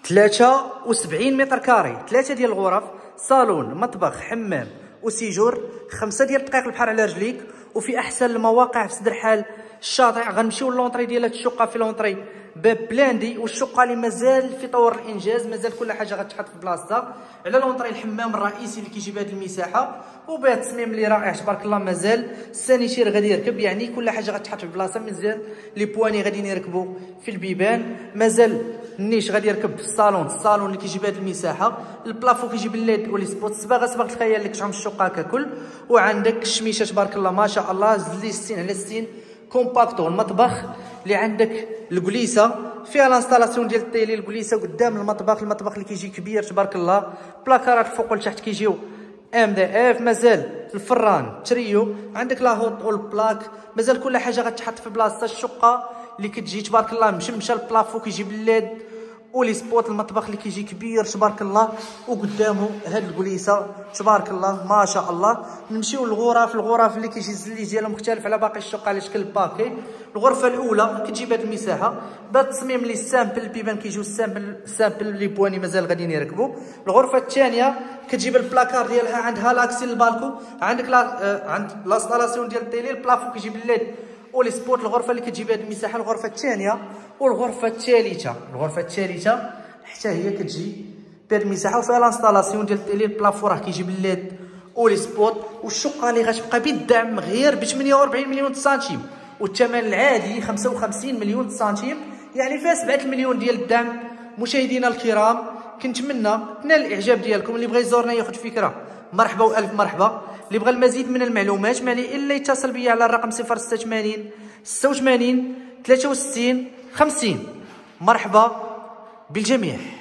73 متر كاري، 3 ديال الغرف، صالون، مطبخ، حمام وسيجور، 5 ديال دقائق البحر على رجليك، وفي احسن المواقع في صدر حال الشاطئ. غنمشيو لونطري ديال هاد الشقه. في لونطري باب بلاندي، والشقه اللي مازال في طور الانجاز، مازال كل حاجه غتحط في بلاصتها. على لونطري الحمام الرئيسي اللي كيجيب هذه المساحه، وبهذا التصميم اللي رائع تبارك الله. مازال السانيتير غادي يركب، يعني كل حاجه غتحط في بلاصه. مازال لي بواني غاديين يركبوا في البيبان، مازال النيش غادي يركب في الصالون اللي كيجيب هذه المساحه. البلافو كيجيب الليد ولي سبوت، صباغه الخيال اللي كتعم الشقه ككل. وعندك الشميشه تبارك الله ما شاء الله، زلي 60 على 60 كومباكتو. المطبخ اللي عندك الكليسه فيها لانستالاسيون ديال التيلي، الكليسه قدام المطبخ اللي كيجي كبير تبارك الله. بلاكارات فوق لتحت كيجيو ام دي اف. مازال الفران تريو، عندك لا هوت اول بلاك، مازال كل حاجه غتحط في بلاصتها. الشقه اللي كتجي تبارك الله مشمشه، البلافو كيجي بالليد ولي سبوت. المطبخ اللي كيجي كبير تبارك الله، وقدامه هاد الكليسه تبارك الله ما شاء الله. نمشيو للغرف اللي كيجي الزليج ديالها مختلف على باقي الشقه على شكل باكي. الغرفه الاولى كتجيب هاد المساحه بهاد التصميم اللي سامبل، البيبان كيجيو سامبل لي بواني مازال غاديين يركبوا. الغرفه الثانيه كتجيب البلاكار ديالها، عندها لاكسي للبالكو، عندك عند لانستالاسيون ديال التيلي، البلافو كيجيب الليد ولي سبوت. الغرفه اللي كتجيب هذه المساحه الغرفه الثانيه. والغرفه الثالثه حتى هي كتجي بهذه المساحه، وفيها لانستالاسيون ديال التيلي، البلافو راه كيجيب الليد ولي سبوت. والشقه اللي غتبقى بالدعم غير ب 48 مليون سنتيم، والثمن العادي 55 مليون سنتيم، يعني فيها 7 مليون ديال الدعم. مشاهدينا الكرام كنتمنى تنال الاعجاب ديالكم. اللي بغى يزورنا ياخذ فكره مرحبا والف مرحبا. اللي بغى المزيد من المعلومات ما عليه الا يتصل بيا على الرقم 086 86 63 50. مرحبا بالجميع.